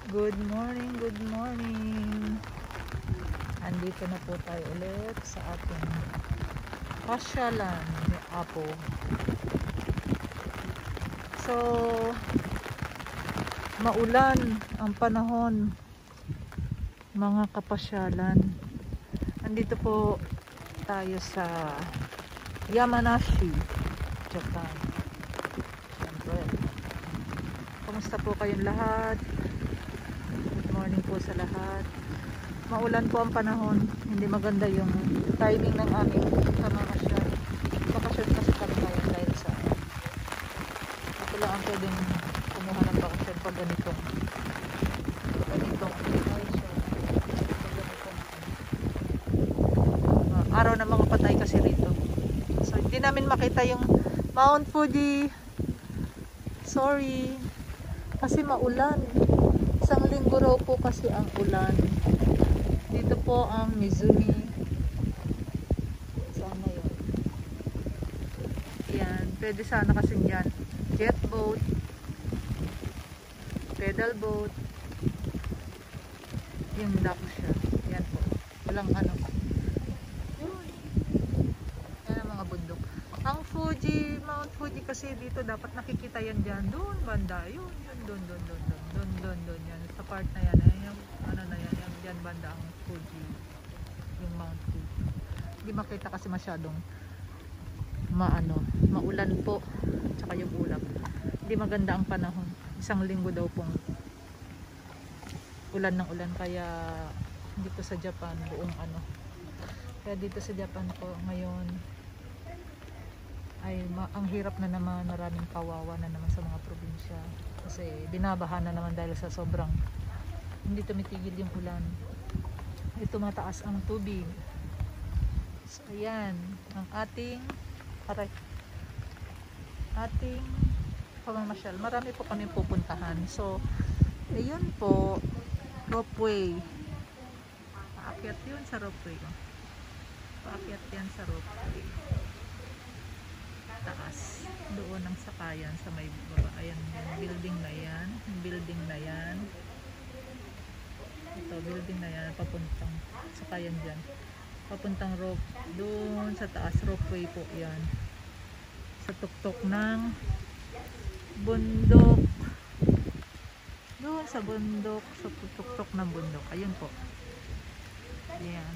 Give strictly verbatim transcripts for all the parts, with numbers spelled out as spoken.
Good morning, good morning. Andito na po tayo ulit sa ating pasyalan ni Apo. So, maulan ang panahon, mga kapasyalan. Andito po tayo sa Yamanashi, Japan. Siyempre, kumusta po kayong lahat? Morning po sa lahat. Maulan po ang panahon, hindi maganda yung timing ng aming pamamasyon. Bakasyon kasi kami ngayon dahil sa ako lang ang pwedeng kumuha ng bakasyon pag ganitong ganitong uh, araw ng mga patay kasi rito. So hindi namin makita yung Mount Fuji. Sorry kasi maulan. Isang linggo raw po kasi ang ulan. Dito po ang Mizumi. Saan na yun? Yan. Pwede sana kasi yan. Jet boat. Pedal boat. Yung dock siya. Yan po. Walang ano. Yun. Yan ang mga bundok. Ang Fuji, Mount Fuji kasi dito dapat nakikita yan dyan. Doon banda. Yun. Yun. Doon. Doon. Doon. Doon. Doon. Doon. Doon. Yan. Sa part na yan. Ayan yung ano na yan. Yan. Dyan banda ang Fuji. Yung Mount Fuji. Hindi makita kasi masyadong maano. Maulan po. Tsaka yung ulap. Hindi maganda ang panahon. Isang linggo daw pong ulan ng ulan. Kaya dito sa Japan buong ano. Kaya dito sa Japan po ngayon ay ma ang hirap na naman, maraming kawawa na naman sa mga probinsya kasi binabaha na naman dahil sa sobrang hindi tumitigil yung ulan. Ito mataas ang tubig. So ayan ang ating aray, ating pamamasyal. Marami po kami pupuntahan. So ayun po, ropeway. Paakyat yun sa ropeway. Paakyat yan sa ropeway. Taas doon ang sakayan sa may baba. Ayan yung building na yan, yung building na yan, ito building na yan papuntang sakayan dyan, papuntang rope doon sa taas, ropeway po yan sa tuktok ng bundok, doon sa bundok, sa tuktok ng bundok. Ayun po yan.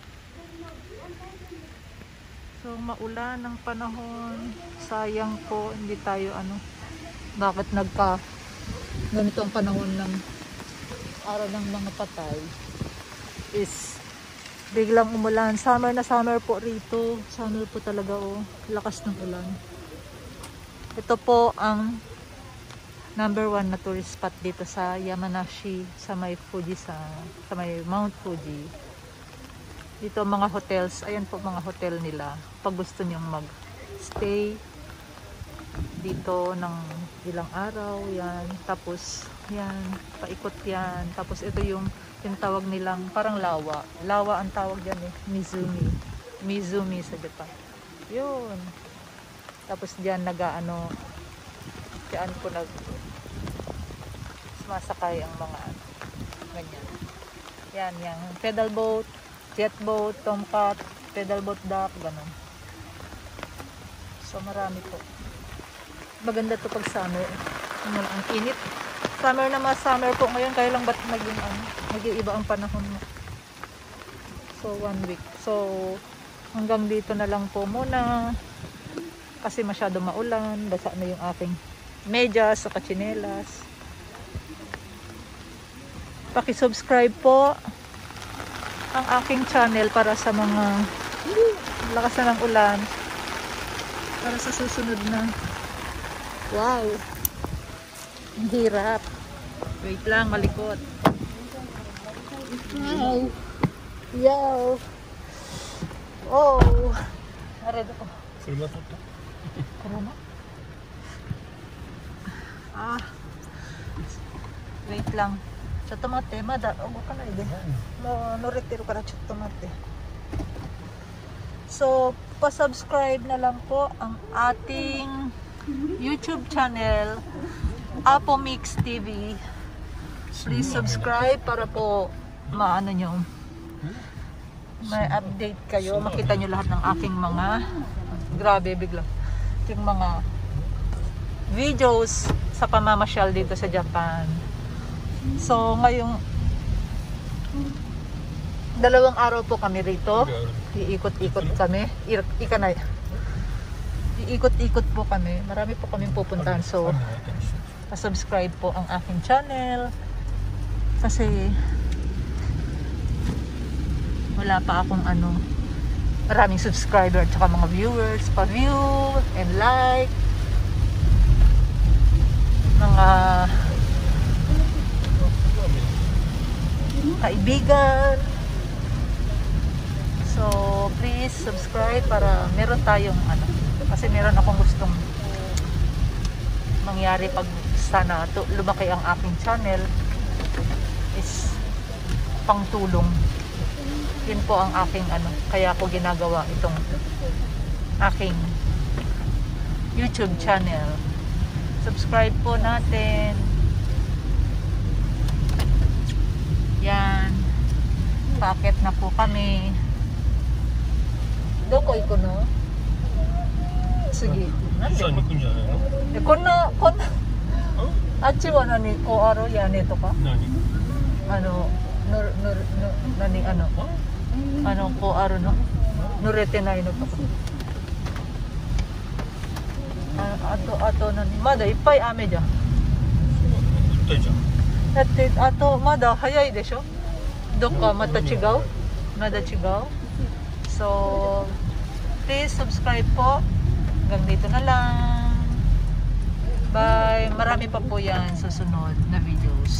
So maulan ng panahon, sayang po hindi tayo ano, bakit nagka ganito ang panahon ng araw ng mga patay is biglang umulan. Summer na summer po rito, summer po talaga oh, lakas ng ulan. Ito po ang number one na tourist spot dito sa Yamanashi, sa may Fuji, sa, sa may Mount Fuji. Dito mga hotels, ayan po mga hotel nila pag gusto nyong mag stay dito ng ilang araw. Yan, tapos yan, paikot yan, tapos ito yung yung tawag nilang parang lawa, lawa ang tawag dyan eh, Mizumi, Mizumi sa Japan. Yun, tapos dyan nag-ano, dyan po nag sumasakay ang mga ano, ganyan. Yan, yung pedal boat, jet boat, tomcat, pedal boat dock, ganun. So marami po. Maganda to pag summer. Ang init. Summer na mas summer po ngayon, kaya lang ba't naging ano, nag-iiba ang panahon mo. So one week. So hanggang dito na lang po muna. Kasi masyado maulan, basa na yung aking medyas, saka tsinelas. Paki-subscribe po ang aking channel para sa mga lakas na ng ulan, para sa susunod na. Wow, ang hirap. Wait lang, malikot. Wow, yo, oh, naredo ko. Salamat po. Corona. Ah, wait lang. Sa tomate, mada, ogo ka na ide. No, no retiro ka na sa tomate. So, pa-subscribe na lang po ang ating YouTube channel, Apomix T V. Please subscribe para po maano nyo, may update kayo, makita nyo lahat ng aking mga, grabe bigla, yung mga videos sa pamamasyal dito sa Japan. So ngayong dalawang araw po kami rito, iikot-ikot kami, ikanay, iikot-ikot po kami, marami po kaming pupuntahan. So subscribe po ang aking channel kasi wala pa akong ano, maraming subscriber at saka mga viewers, pa-view and like, mga kaibigan. So please subscribe para meron tayong ano, kasi meron akong gustong mangyari pag sana to, lumaki ang aking channel, is pangtulong. Yun po ang aking ano, kaya ako ginagawa itong aking YouTube channel. Subscribe po natin. Yan. Packet na po kami. Doko iko no? Sige. Saan ikon dyan, ano? Eh, kono, kono. Achi wa nani ko aro yan ito ka? Nani? Ano, nur, nur, nur, nani ano? Ano ko aro no? Nurete na ino to. Ah, ato ato nani. Mada ippay ame ja. Ito dyan. Dati ato mada hayay desho. Doka mata chigaw. Mada chigaw. So please subscribe po. Hanggang dito na lang. Bye. Marami pa po yan susunod na videos.